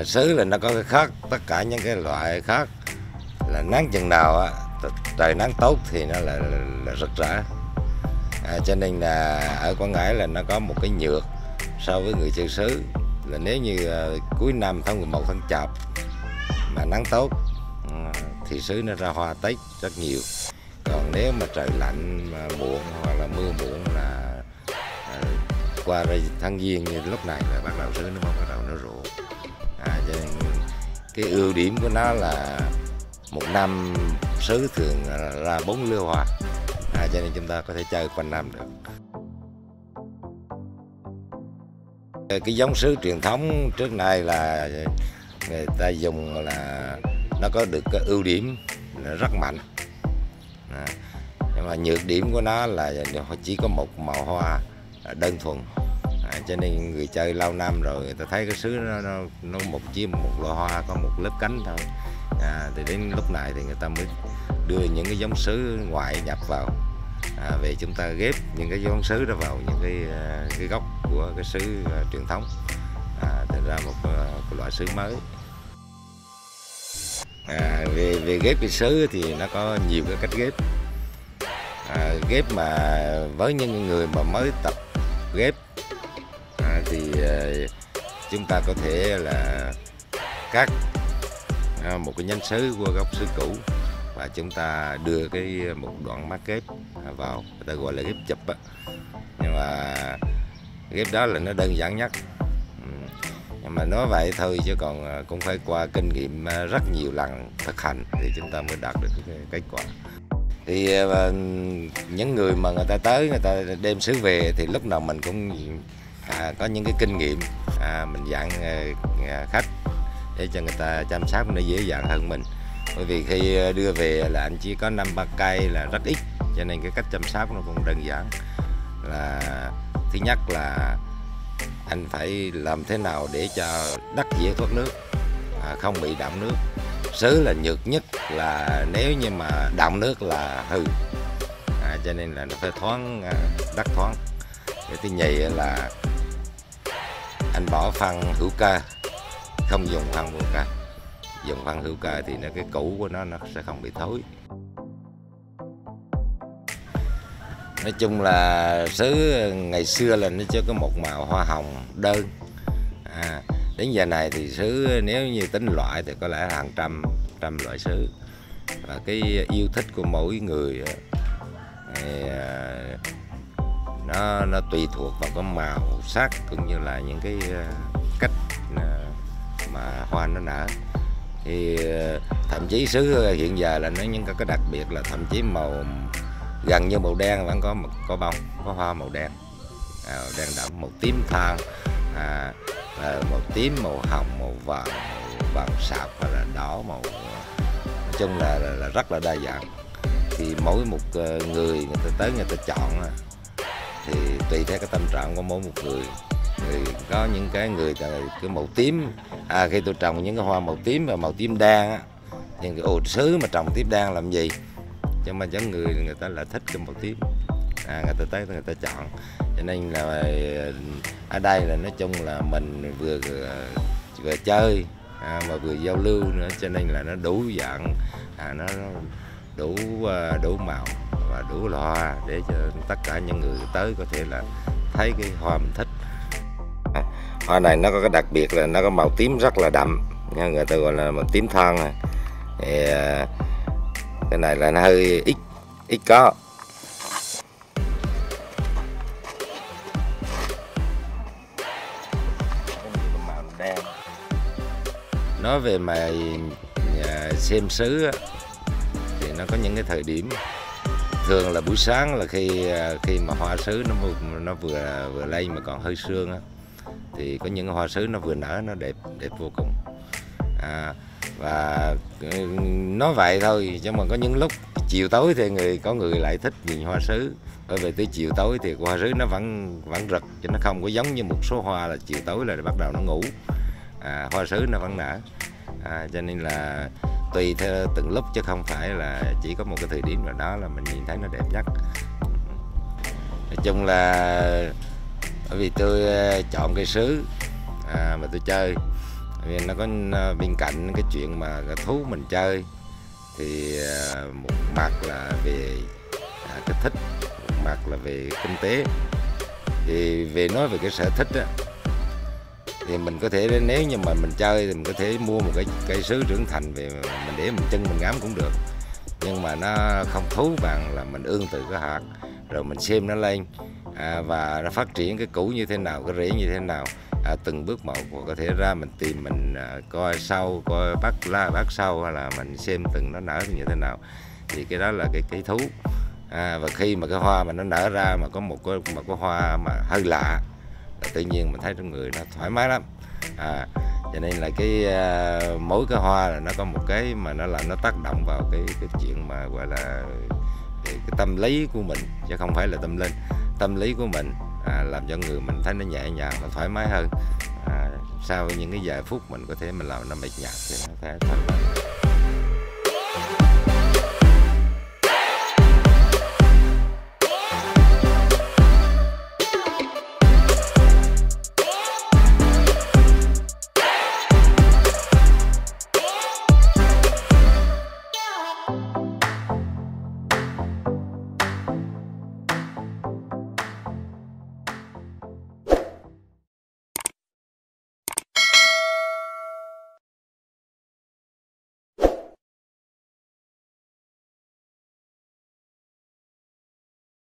Sứ là nó có cái khác tất cả những cái loại khác, là nắng chừng nào á, trời nắng tốt thì nó là rực rỡ. Cho nên là ở Quảng Ngãi là nó có một cái nhược so với người chơi sứ, là nếu như cuối năm tháng 11 tháng Chạp mà nắng tốt thì sứ nó ra hoa Tết rất nhiều. Còn nếu mà trời lạnh mà muộn hoặc là mưa muộn là qua tháng Giêng như lúc này là bắt đầu sứ nó bắt đầu nó rụng. Cho nên cái ưu điểm của nó là một năm sứ thường ra 4 lứa hoa, cho nên chúng ta có thể chơi quanh năm được. Cái giống sứ truyền thống trước nay là người ta dùng là nó có được cái ưu điểm là rất mạnh, nhưng mà nhược điểm của nó là chỉ có một màu hoa đơn thuần. Cho nên người chơi lâu năm rồi người ta thấy cái sứ nó chỉ một loại hoa có một lớp cánh thôi. Thì đến lúc này thì người ta mới đưa những cái giống sứ ngoại nhập vào, về chúng ta ghép những cái giống sứ đó vào những cái gốc của cái sứ truyền thống, thành ra một cái loại sứ mới. Về ghép cái sứ thì nó có nhiều cái cách ghép. Ghép mà với những người mà mới tập ghép thì chúng ta có thể là cắt một cái nhánh sứ của gốc sứ cũ và chúng ta đưa một đoạn mác ghép vào, người ta gọi là ghép chụp á. Nhưng mà ghép đó là nó đơn giản nhất, nhưng mà nói vậy thôi chứ còn cũng phải qua kinh nghiệm rất nhiều lần thực hành thì chúng ta mới đạt được cái kết quả. Thì những người mà người ta tới người ta đem sứ về thì lúc nào mình cũng có những cái kinh nghiệm, mình dặn khách để cho người ta chăm sóc nó dễ dàng hơn mình. Bởi vì khi đưa về là anh chỉ có 5-3 cây là rất ít, cho nên cái cách chăm sóc nó cũng đơn giản. Là thứ nhất là anh phải làm thế nào để cho đất dễ thoát nước, không bị đọng nước. Sứ là nhược nhất là nếu như mà đọng nước là hư, cho nên là nó phải thoáng, đất thoáng. Cái thứ nhì là anh bỏ phân hữu cơ, không dùng phân vô cơ. Dùng phân hữu cơ thì cái củ của nó sẽ không bị thối. Nói chung là sứ ngày xưa là nó chỉ có một màu hoa hồng đơn. Đến giờ này thì sứ nếu như tính loại thì có lẽ hàng trăm loại sứ. Và cái yêu thích của mỗi người nó tùy thuộc vào cái màu sắc cũng như là những cái cách mà hoa nó nở. Thì thậm chí sứ hiện giờ là nó những cái đặc biệt là thậm chí màu gần như màu đen vẫn có bông, có hoa màu đen, đen đậm, màu tím than, màu tím, màu hồng, màu vàng sạp hoặc là đỏ màu. Nói chung là rất là đa dạng. Thì mỗi một người ta tới người ta chọn thì tùy theo cái tâm trạng của mỗi một người. Có những cái màu tím, khi tôi trồng những cái hoa màu tím và màu tím đen á, thì sứ mà trồng tím đen làm gì? Cho mà những người ta là thích cái màu tím, người ta tới người ta chọn. Cho nên là ở đây là nói chung là mình vừa chơi mà vừa giao lưu nữa, cho nên là nó đủ dạng, nó đủ màu và đủ loại hoa để cho tất cả những người tới có thể là thấy cái hoa mình thích. Hoa này nó có cái đặc biệt là nó có màu tím rất là đậm, người ta gọi là màu tím than. Thì cái này là nó hơi ít có. Nói về mà xem sứ thì nó có những cái thời điểm, thường là buổi sáng là khi mà hoa sứ nó vừa lên mà còn hơi sương á, thì có những hoa sứ nó vừa nở nó đẹp vô cùng. Và nói vậy thôi chứ mà có những lúc chiều tối thì có người lại thích nhìn hoa sứ, bởi vì tới chiều tối thì hoa sứ nó vẫn rực, chứ nó không có giống như một số hoa là chiều tối là bắt đầu nó ngủ. Hoa sứ nó vẫn nở, cho nên là tùy theo từng lúc chứ không phải là chỉ có một cái thời điểm nào đó là mình nhìn thấy nó đẹp nhất. Nói chung là bởi vì tôi chọn cây sứ mà tôi chơi, Vì nó có bên cạnh cái chuyện mà cái thú mình chơi thì một mặt là về cái thích, một mặt là về kinh tế. Thì về nói về cái sở thích á, thì mình có thể nếu như mà mình chơi thì mình có thể mua một cái cây sứ trưởng thành về mình để mình chân mình ngắm cũng được, nhưng mà nó không thú bằng là mình ương từ cái hạt rồi mình xem nó lên và nó phát triển cái củ như thế nào, cái rễ như thế nào, từng bước một. Có thể ra mình tìm mình coi sau, coi bắt lá bắt sau, hay là mình xem từng nó nở như thế nào, thì cái đó là cái thú. Và khi mà cái hoa mà nó nở ra mà có một cái hoa mà hơi lạ là tự nhiên mình thấy trong người nó thoải mái lắm. Cho nên là mỗi cái hoa là nó có một cái mà nó làm nó tác động vào cái chuyện mà gọi là cái tâm lý của mình, chứ không phải là tâm linh, tâm lý của mình, làm cho người mình thấy nó nhẹ nhàng, nó thoải mái hơn. Sau những cái vài phút mình có thể mình làm nó mệt nhạt thì nó thoải mái.